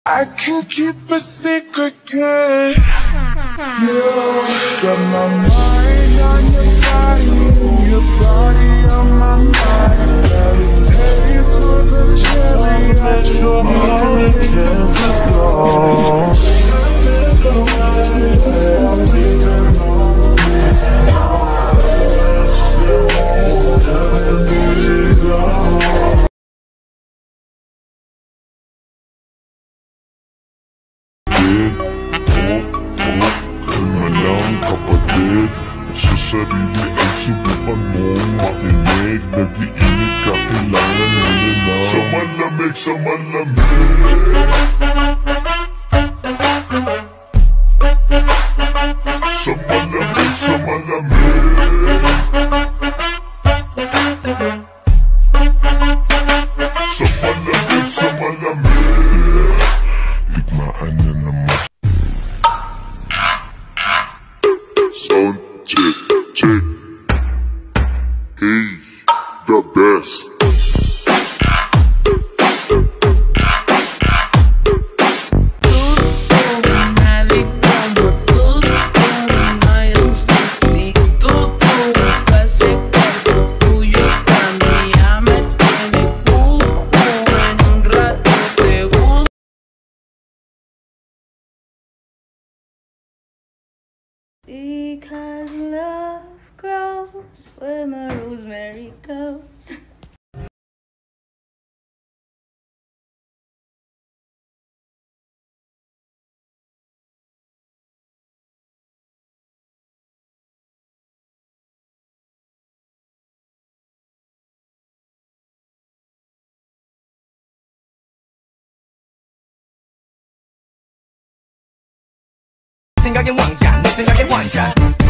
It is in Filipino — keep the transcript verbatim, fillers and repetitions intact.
I can keep a secret, girl. You got my mind on your body, your body on my mind. Got a taste for the cherry, I just want to kill this love. Kapatid, sa sarili ay subukan mong makinig. Nag-iinit ka, kailangan mo na sa malamig, sa malamig. Sa malamig, sa malamig. Sa malamig, sa malamig. Ligmaan na naman. Sound check, check. Hey, the best. Because love grows where my rosemary goes. 생각에 왕자, 내 생각에 왕자.